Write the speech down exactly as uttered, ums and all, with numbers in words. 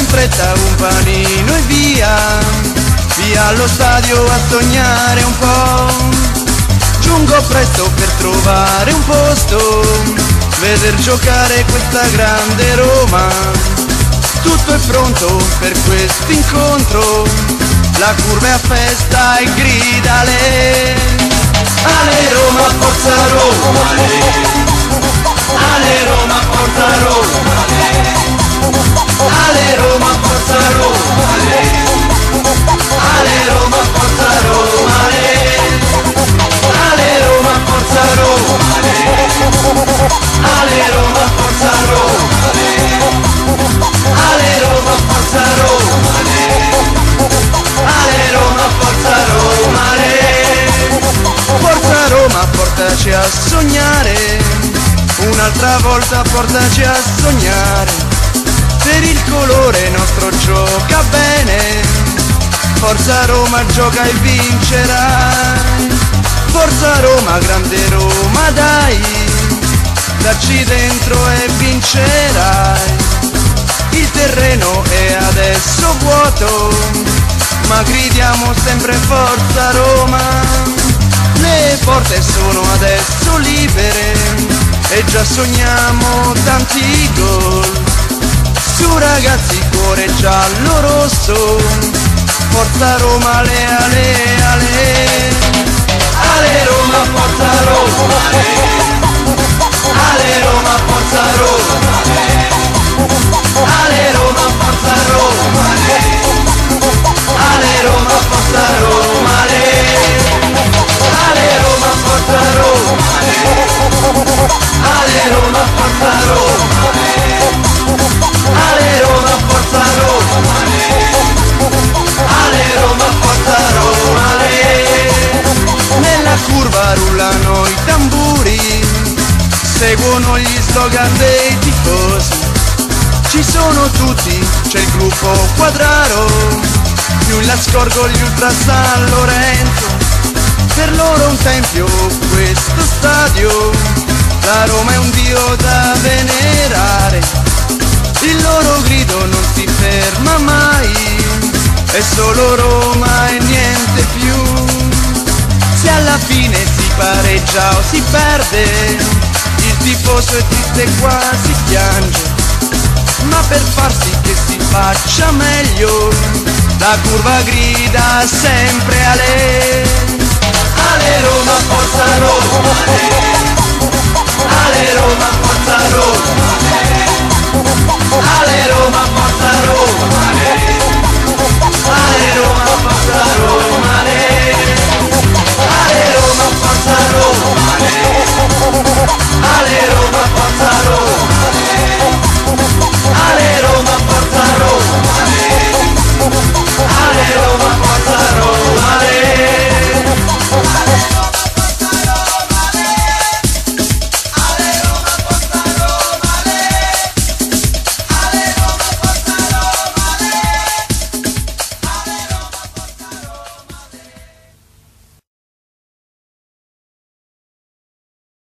fretta un panino e via, via allo stadio a sognare un po'. Giungo presto per trovare un posto, veder giocare questa grande Roma. Tutto è pronto per questo incontro, la curva è a festa e grida Ale. Ale Roma, forza Roma, Ale. Ale Roma, forza Roma, Ale. Ale Roma, forza Roma, Ale. Ale Roma, forza Roma, Ale. Ale Roma, forza Roma, Ale. Ale Roma, forza Roma, Ale. Ale Roma, forza Roma, Ale. Ale Roma, forza Roma, Ale. Forza Roma, portaci a sognare, un'altra volta portaci a sognare. Per il colore nostro gioca bene, forza Roma, gioca e vincerai. Forza Roma, grande Roma, dai, dacci dentro e vincerai. Il terreno è adesso vuoto, ma gridiamo sempre forza Roma. Le porte sono adesso libere e già sogniamo tanti gol. Su ragazzi, cuore giallo rosso, forza Roma, ale ale ale. Ale Roma, forza Roma, ale. Ale Roma, forza Roma, ale. Ale Roma, forza Roma, ale. Ale Roma, forza Roma, ale. Ale Roma, forza Roma, ale. Ale Roma, forza Roma, ale. Ale Roma, forza Roma, ale. Ale Roma, forza Roma, ale. Nella curva rullano i tamburi, seguono gli slogan dei tifosi. Ci sono tutti, c'è il gruppo Quadraro, più in là scorgo gli Ultra San Lorenzo. Per loro un tempio questo stadio, la Roma è un dio da venerare. Il loro grido non si ferma mai, è solo Roma e niente più. Se alla fine si pareggia o si perde, il tifoso è triste e quasi piange. Ma per far sì che si faccia meglio, la curva grida sempre Ale. Ale Roma, forza Roma, Ale. Ale Roma, forza Roma, Ale.